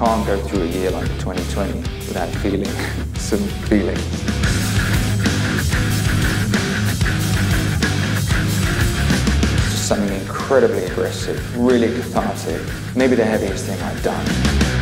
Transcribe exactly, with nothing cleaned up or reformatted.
can't go through a year like twenty twenty without feeling some feelings. Just something incredibly aggressive, really cathartic, maybe the heaviest thing I've done.